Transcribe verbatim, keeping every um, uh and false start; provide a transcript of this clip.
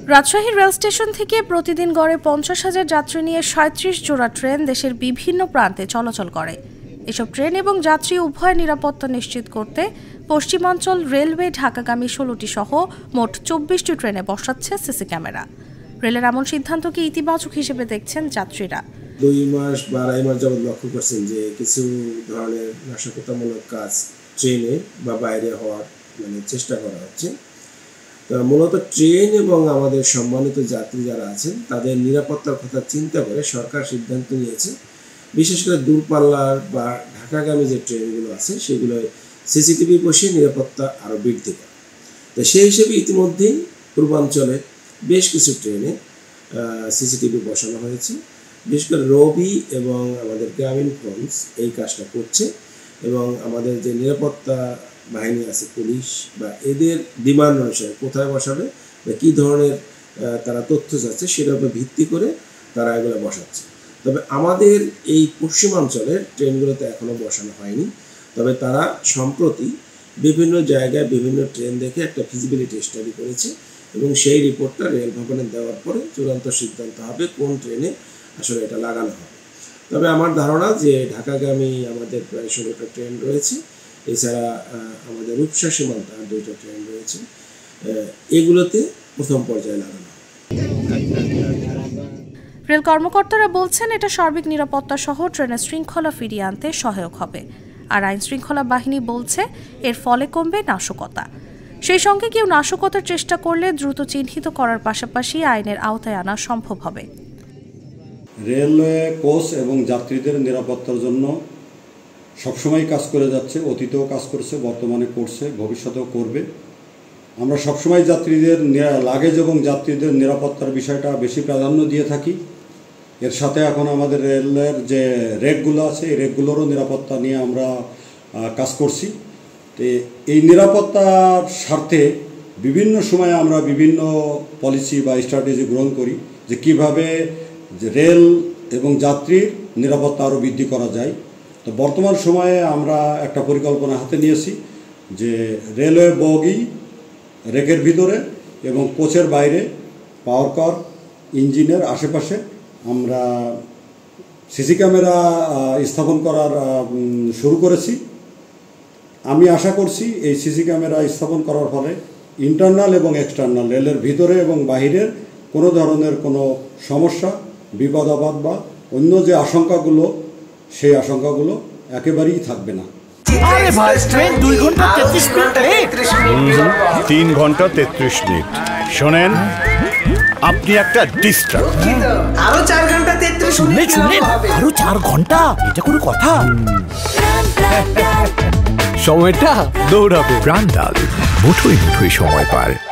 Rajshahi rail station থেকে প্রতিদিন গড়ে পঞ্চাশ হাজার যাত্রী নিয়ে সাঁত্রিশ জোড়া ট্রেন দেশের বিভিন্ন প্রান্তে চলাচল করে। এসব ট্রেন এবং যাত্রী উভয় নিরাপত্তা নিশ্চিত করতে পশ্চিমাঞ্চল রেলওয়ে ঢাকাগামী ষোলোটি সহ মোট চব্বিশটি ট্রেনে বসাচ্ছে সিসি ক্যামেরা। রেলের এমন সিদ্ধান্তকে ইতিবাচক হিসেবে দেখছেন যাত্রীরা। দুই মাস বা আড়াই মাস যাবৎ লক্ষ্য করছেন যে কিছু ধরনের নাশকতামূলক কাজ ট্রেনে বা বাইরে হওয়ার মানে চেষ্টা করা হচ্ছে। মূলত ট্রেন এবং আমাদের সম্মানিত যাত্রী যারা আছেন তাদের নিরাপত্তার কথা চিন্তা করে সরকার সিদ্ধান্ত নিয়েছে, বিশেষ করে দূরপাল্লার বা ঢাকাগামী যে ট্রেনগুলো আছে সেগুলো সিসিটিভি বসিয়ে নিরাপত্তা আরও বৃদ্ধি করে। তো সেই হিসেবে ইতিমধ্যেই পূর্বাঞ্চলে বেশ কিছু ট্রেনে সিসিটিভি বসানো হয়েছে। বিশেষ করে রবি এবং আমাদের গ্রামীণ ফোর্স এই কাজটা করছে এবং আমাদের যে নিরাপত্তা বাহিনী আছে, পুলিশ বা এদের ডিমান্ড অনুসারে কোথায় বসাবে বা কী ধরনের তারা তথ্য চাচ্ছে সেটার উপর ভিত্তি করে তারা এগুলো বসাচ্ছে। তবে আমাদের এই পশ্চিমাঞ্চলের ট্রেনগুলোতে এখনও বসানো হয়নি। তবে তারা সম্প্রতি বিভিন্ন জায়গায় বিভিন্ন ট্রেন দেখে একটা ফিজিবিলিটি স্টাডি করেছে এবং সেই রিপোর্টটা রেল ভবনে দেওয়ার পরে চূড়ান্ত সিদ্ধান্ত হবে কোন ট্রেনে আসলে এটা লাগানো হবে। তবে আমার ধারণা যে ঢাকাগামী আমাদের প্রায় ষোলোটা ট্রেন রয়েছে, এছাড়া আমাদের রূপসা সীমান্ত আর দুইটা ট্রেন রয়েছে, এগুলোতে প্রথম পর্যায়ে লাগানো হবে। রেল কর্মকর্তারা বলছেন এটা সার্বিক নিরাপত্তা সহ ট্রেনের শৃঙ্খলা ফিরিয়ে আনতে সহায়ক হবে। আর আইন শৃঙ্খলা বাহিনী বলছে এর ফলে কমবে নাশকতা। সেই সঙ্গে কেউ নাশকতার চেষ্টা করলে দ্রুত চিহ্নিত করার পাশাপাশি আইনের আওতায় আনা সম্ভব হবে। রেলওয়ে কোচ এবং যাত্রীদের নিরাপত্তার জন্য সবসময় কাজ করে যাচ্ছে, অতীতেও কাজ করছে, বর্তমানে করছে, ভবিষ্যতেও করবে। আমরা সবসময় যাত্রীদের লাগেজ এবং যাত্রীদের নিরাপত্তার বিষয়টা বেশি প্রাধান্য দিয়ে থাকি। এর সাথে এখন আমাদের রেলের যে রেকগুলো আছে এই রেকগুলোরও নিরাপত্তা নিয়ে আমরা কাজ করছি। তো এই নিরাপত্তার স্বার্থে বিভিন্ন সময়ে আমরা বিভিন্ন পলিসি বা স্ট্র্যাটেজি গ্রহণ করি যে কীভাবে যে রেল এবং যাত্রীর নিরাপত্তা আরও বৃদ্ধি করা যায়। তো বর্তমান সময়ে আমরা একটা পরিকল্পনা হাতে নিয়েছি যে রেলওয়ে বগি রেকের ভিতরে এবং কোচের বাইরে পাওয়ার কার ইঞ্জিনের আশেপাশে আমরা সিসি ক্যামেরা স্থাপন করার শুরু করেছি। আমি আশা করছি এই সিসি ক্যামেরা স্থাপন করার ফলে ইন্টারনাল এবং এক্সটার্নাল রেলের ভিতরে এবং বাহিরের কোনো ধরনের কোনো সমস্যা, বিপদ আপদ বা অন্য যে আশঙ্কাগুলো সেই আশঙ্কাগুলো একেবারেই থাকবে না। আরে ভাই, ট্রেন দুই ঘন্টা তেত্রিশ মিনিট লেট। তিন ঘন্টা তেত্রিশ মিনিট। শোনেন, আপনি একটা ডিস্টার্ব। আরো চার ঘন্টা তেত্রিশ মিনিট। শুনলেন, আরো চার ঘন্টা, এটা কোনো কথা? সময়টা দৌড়াবে। প্রাণ ডাল, মুঠোই মুঠোই সময় পার।